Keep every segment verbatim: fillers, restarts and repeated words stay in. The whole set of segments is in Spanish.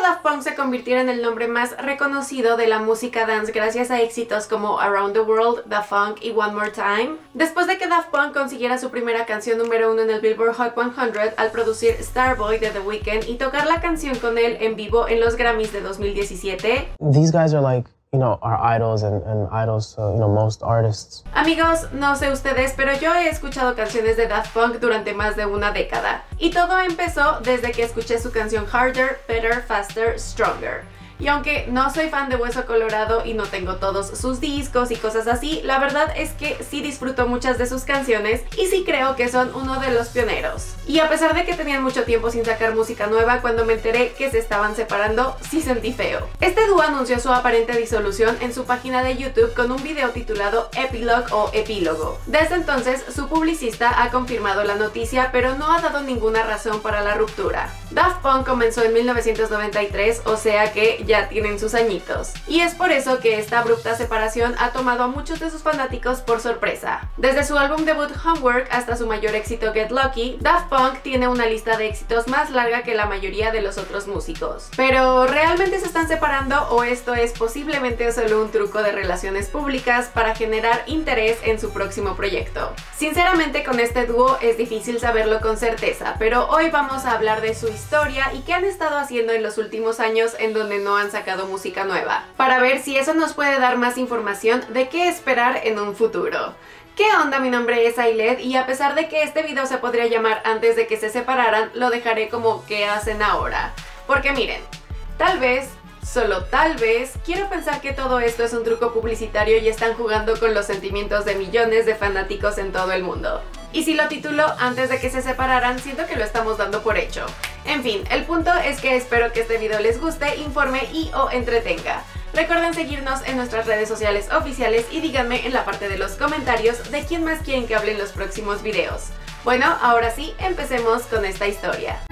Daft Punk se convirtiera en el nombre más reconocido de la música dance gracias a éxitos como Around the World, Da Funk y One More Time. Después de que Daft Punk consiguiera su primera canción número uno en el Billboard Hot cien al producir Starboy de The Weeknd y tocar la canción con él en vivo en los Grammys de dos mil diecisiete. These guys are like, you know, our idols and, and idols to, you know, most artists. Amigos, no sé ustedes, pero yo he escuchado canciones de Daft Punk durante más de una década. Y todo empezó desde que escuché su canción Harder, Better, Faster, Stronger. Y aunque no soy fan de Hueso Colorado y no tengo todos sus discos y cosas así, la verdad es que sí disfruto muchas de sus canciones y sí creo que son uno de los pioneros. Y a pesar de que tenían mucho tiempo sin sacar música nueva, cuando me enteré que se estaban separando, sí sentí feo. Este dúo anunció su aparente disolución en su página de YouTube con un video titulado Epilogue o Epílogo. Desde entonces, su publicista ha confirmado la noticia, pero no ha dado ninguna razón para la ruptura. Daft Punk comenzó en mil novecientos noventa y tres, o sea que ya tienen sus añitos. Y es por eso que esta abrupta separación ha tomado a muchos de sus fanáticos por sorpresa. Desde su álbum debut Homework hasta su mayor éxito Get Lucky, Daft Punk tiene una lista de éxitos más larga que la mayoría de los otros músicos. Pero, ¿realmente se están separando o esto es posiblemente solo un truco de relaciones públicas para generar interés en su próximo proyecto? Sinceramente, con este dúo es difícil saberlo con certeza, pero hoy vamos a hablar de su historia y qué han estado haciendo en los últimos años en donde no han sacado música nueva, para ver si eso nos puede dar más información de qué esperar en un futuro. ¿Qué onda? Mi nombre es Ailed y a pesar de que este video se podría llamar antes de que se separaran, lo dejaré como ¿qué hacen ahora? Porque miren, tal vez, solo tal vez, quiero pensar que todo esto es un truco publicitario y están jugando con los sentimientos de millones de fanáticos en todo el mundo. Y si lo titulo antes de que se separaran, siento que lo estamos dando por hecho. En fin, el punto es que espero que este video les guste, informe y o entretenga. Recuerden seguirnos en nuestras redes sociales oficiales y díganme en la parte de los comentarios de quién más quieren que hable en los próximos videos. Bueno, ahora sí, empecemos con esta historia.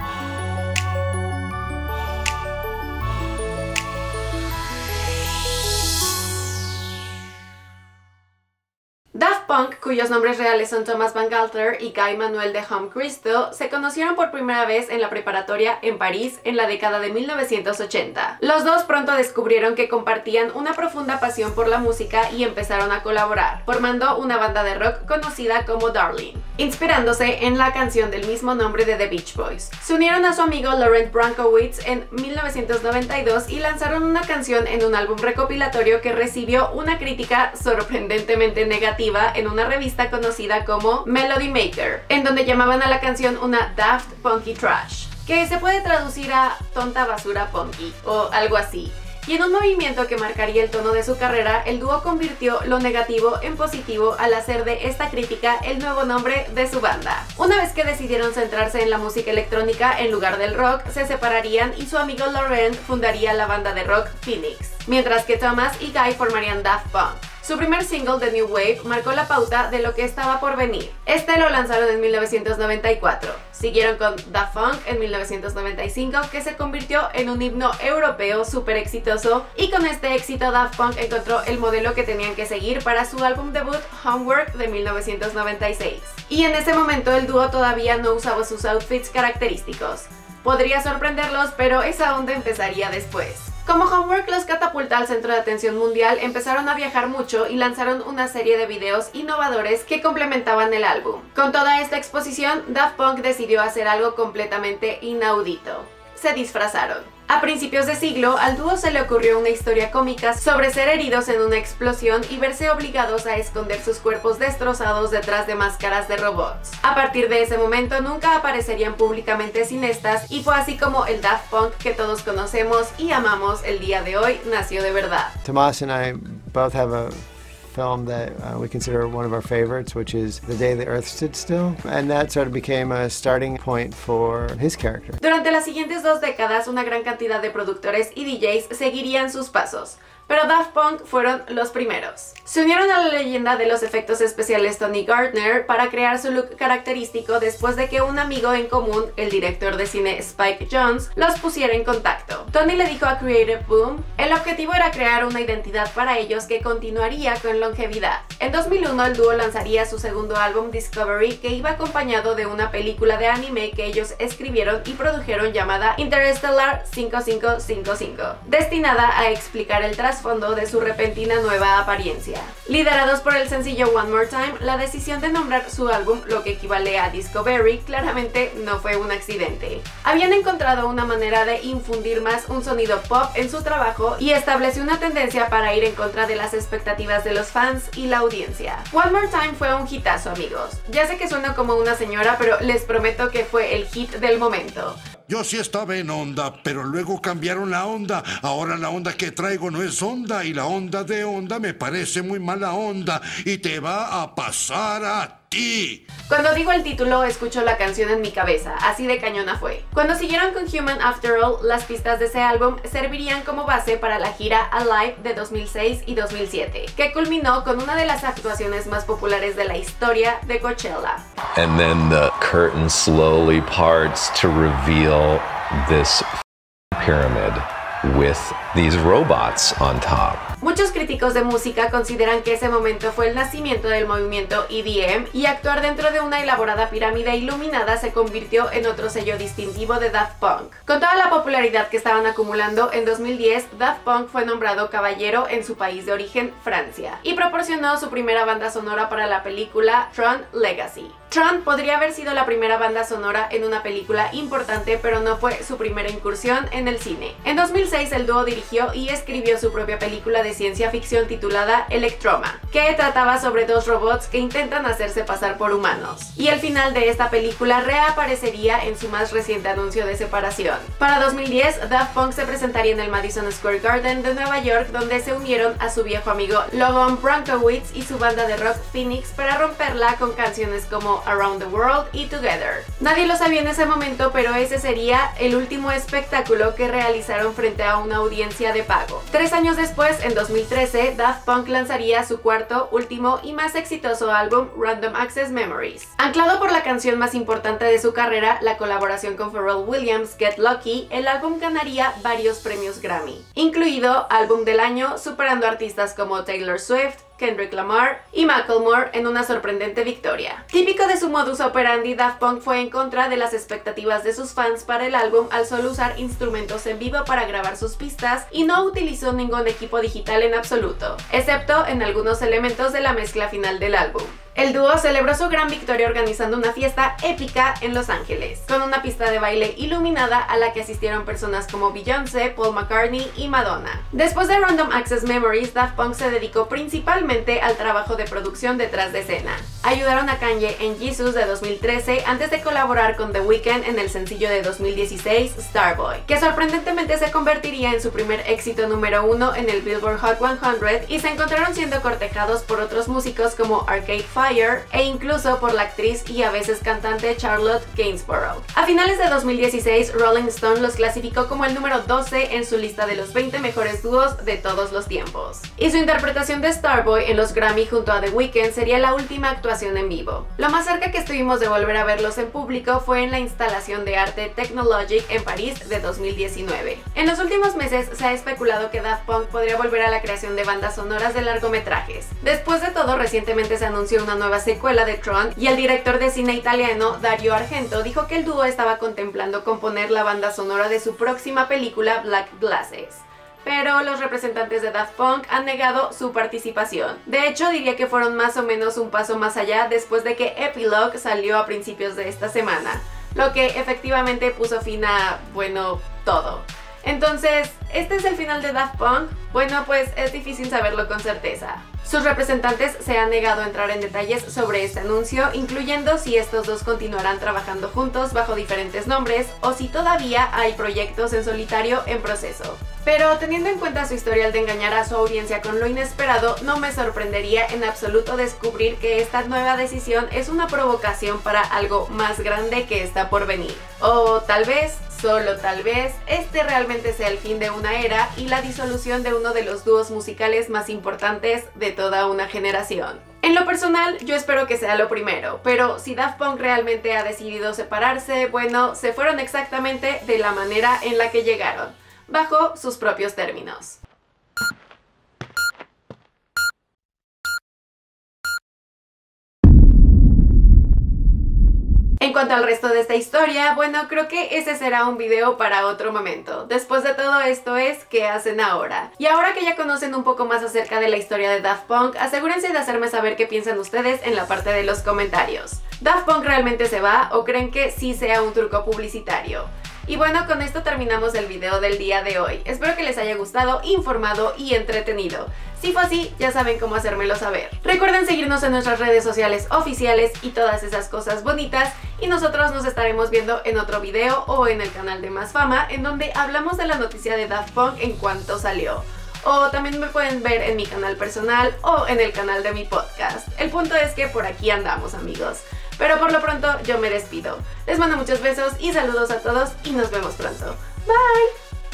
Daft Punk, cuyos nombres reales son Thomas Bangalter y Guy Manuel de Home Cristo, se conocieron por primera vez en la preparatoria en París en la década de mil novecientos ochenta. Los dos pronto descubrieron que compartían una profunda pasión por la música y empezaron a colaborar, formando una banda de rock conocida como Darling, inspirándose en la canción del mismo nombre de The Beach Boys. Se unieron a su amigo Laurent Brankowitz en mil novecientos noventa y dos y lanzaron una canción en un álbum recopilatorio que recibió una crítica sorprendentemente negativa en una revista conocida como Melody Maker, en donde llamaban a la canción una Daft Punky Trash, que se puede traducir a tonta basura punky o algo así. Y en un movimiento que marcaría el tono de su carrera, el dúo convirtió lo negativo en positivo al hacer de esta crítica el nuevo nombre de su banda. Una vez que decidieron centrarse en la música electrónica en lugar del rock, se separarían y su amigo Laurent fundaría la banda de rock Phoenix, mientras que Thomas y Guy formarían Daft Punk. Su primer single, The New Wave, marcó la pauta de lo que estaba por venir. Este lo lanzaron en mil novecientos noventa y cuatro. Siguieron con Da Funk en mil novecientos noventa y cinco, que se convirtió en un himno europeo súper exitoso, y con este éxito Daft Punk encontró el modelo que tenían que seguir para su álbum debut Homework de mil novecientos noventa y seis. Y en ese momento el dúo todavía no usaba sus outfits característicos. Podría sorprenderlos, pero esa onda empezaría después. Como Homework los catapulta al centro de atención mundial, empezaron a viajar mucho y lanzaron una serie de videos innovadores que complementaban el álbum. Con toda esta exposición, Daft Punk decidió hacer algo completamente inaudito. Se disfrazaron. A principios de siglo, al dúo se le ocurrió una historia cómica sobre ser heridos en una explosión y verse obligados a esconder sus cuerpos destrozados detrás de máscaras de robots. A partir de ese momento nunca aparecerían públicamente sin estas, y fue así como el Daft Punk que todos conocemos y amamos el día de hoy nació de verdad. Tomas and I both have a film that uh, we consider one of our favorites, which is The Day the Earth Stood Still, and that sort of became a starting point for his character. Durante las siguientes dos décadas, una gran cantidad de productores y D Js seguirían sus pasos. pero Daft Punk fueron los primeros. Se unieron a la leyenda de los efectos especiales Tony Gardner para crear su look característico después de que un amigo en común, el director de cine Spike Jonze, los pusiera en contacto. Tony le dijo a Creative Boom, el objetivo era crear una identidad para ellos que continuaría con longevidad. En dos mil uno el dúo lanzaría su segundo álbum Discovery, que iba acompañado de una película de anime que ellos escribieron y produjeron llamada Interstellar cinco cinco cinco cinco, destinada a explicar el trasfondo de su repentina nueva apariencia. Liderados por el sencillo One More Time, la decisión de nombrar su álbum, lo que equivale a Discovery, claramente no fue un accidente. Habían encontrado una manera de infundir más un sonido pop en su trabajo y estableció una tendencia para ir en contra de las expectativas de los fans y la audiencia. One More Time fue un hitazo, amigos. Ya sé que suena como una señora, pero les prometo que fue el hit del momento. Yo sí estaba en onda, pero luego cambiaron la onda. Ahora la onda que traigo no es onda y la onda de onda me parece muy mala onda y te va a pasar a ti. Cuando digo el título, escucho la canción en mi cabeza, así de cañona fue. Cuando siguieron con Human After All, las pistas de ese álbum servirían como base para la gira Alive de dos mil seis y dos mil siete, que culminó con una de las actuaciones más populares de la historia de Coachella. And then the curtain slowly parts to reveal this pyramid with these robots on top. Muchos críticos de música consideran que ese momento fue el nacimiento del movimiento E D M y actuar dentro de una elaborada pirámide iluminada se convirtió en otro sello distintivo de Daft Punk. Con toda la popularidad que estaban acumulando, en dos mil diez Daft Punk fue nombrado caballero en su país de origen, Francia, y proporcionó su primera banda sonora para la película Tron Legacy. Tron podría haber sido la primera banda sonora en una película importante, pero no fue su primera incursión en el cine. En dos mil seis el dúo dirigió y escribió su propia película de ciencia ficción titulada Electroma, que trataba sobre dos robots que intentan hacerse pasar por humanos. Y el final de esta película reaparecería en su más reciente anuncio de separación. Para dos mil diez, Daft Punk se presentaría en el Madison Square Garden de Nueva York, donde se unieron a su viejo amigo Logan Brankowitz y su banda de rock Phoenix para romperla con canciones como Around the World y Together. Nadie lo sabía en ese momento, pero ese sería el último espectáculo que realizaron frente a una audiencia de pago. Tres años después, en dos mil trece, Daft Punk lanzaría su cuarto, último y más exitoso álbum, Random Access Memories. Anclado por la canción más importante de su carrera, la colaboración con Pharrell Williams, Get Lucky, el álbum ganaría varios premios Grammy, incluido Álbum del Año, superando artistas como Taylor Swift, Kendrick Lamar y Macklemore en una sorprendente victoria. Típico de su modus operandi, Daft Punk fue en contra de las expectativas de sus fans para el álbum al solo usar instrumentos en vivo para grabar sus pistas y no utilizó ningún equipo digital en absoluto, excepto en algunos elementos de la mezcla final del álbum. El dúo celebró su gran victoria organizando una fiesta épica en Los Ángeles, con una pista de baile iluminada a la que asistieron personas como Beyoncé, Paul McCartney y Madonna. Después de Random Access Memories, Daft Punk se dedicó principalmente al trabajo de producción detrás de escena. Ayudaron a Kanye en Jesus de dos mil trece antes de colaborar con The Weeknd en el sencillo de dos mil dieciséis, Starboy, que sorprendentemente se convertiría en su primer éxito número uno en el Billboard Hot cien, y se encontraron siendo cortejados por otros músicos como Arcade Fire e incluso por la actriz y a veces cantante Charlotte Gainsborough. A finales de dos mil dieciséis, Rolling Stone los clasificó como el número doce en su lista de los veinte mejores dúos de todos los tiempos. Y su interpretación de Starboy en los Grammy junto a The Weeknd sería la última actuación en vivo. Lo más cerca que estuvimos de volver a verlos en público fue en la instalación de arte Technologic en París de dos mil diecinueve. En los últimos meses se ha especulado que Daft Punk podría volver a la creación de bandas sonoras de largometrajes. Después de todo, recientemente se anunció una nueva secuela de Tron y el director de cine italiano Dario Argento dijo que el dúo estaba contemplando componer la banda sonora de su próxima película Black Glasses. Pero los representantes de Daft Punk han negado su participación. De hecho, diría que fueron más o menos un paso más allá después de que Epilogue salió a principios de esta semana, lo que efectivamente puso fin a, bueno, todo. Entonces, ¿este es el final de Daft Punk? Bueno, pues es difícil saberlo con certeza. Sus representantes se han negado a entrar en detalles sobre este anuncio, incluyendo si estos dos continuarán trabajando juntos bajo diferentes nombres o si todavía hay proyectos en solitario en proceso. Pero teniendo en cuenta su historial de engañar a su audiencia con lo inesperado, no me sorprendería en absoluto descubrir que esta nueva decisión es una provocación para algo más grande que está por venir. O tal vez solo tal vez, este realmente sea el fin de una era y la disolución de uno de los dúos musicales más importantes de toda una generación. En lo personal, yo espero que sea lo primero, pero si Daft Punk realmente ha decidido separarse, bueno, se fueron exactamente de la manera en la que llegaron, bajo sus propios términos. En cuanto al resto de esta historia, bueno, creo que ese será un video para otro momento. Después de todo esto es, ¿qué hacen ahora? Y ahora que ya conocen un poco más acerca de la historia de Daft Punk, asegúrense de hacerme saber qué piensan ustedes en la parte de los comentarios. ¿Daft Punk realmente se va o creen que sí sea un truco publicitario? Y bueno, con esto terminamos el video del día de hoy. Espero que les haya gustado, informado y entretenido. Si fue así, ya saben cómo hacérmelo saber. Recuerden seguirnos en nuestras redes sociales oficiales y todas esas cosas bonitas. Y nosotros nos estaremos viendo en otro video o en el canal de Más Fama, en donde hablamos de la noticia de Daft Punk en cuanto salió. O también me pueden ver en mi canal personal o en el canal de mi podcast. El punto es que por aquí andamos, amigos. Pero por lo pronto yo me despido. Les mando muchos besos y saludos a todos y nos vemos pronto. Bye.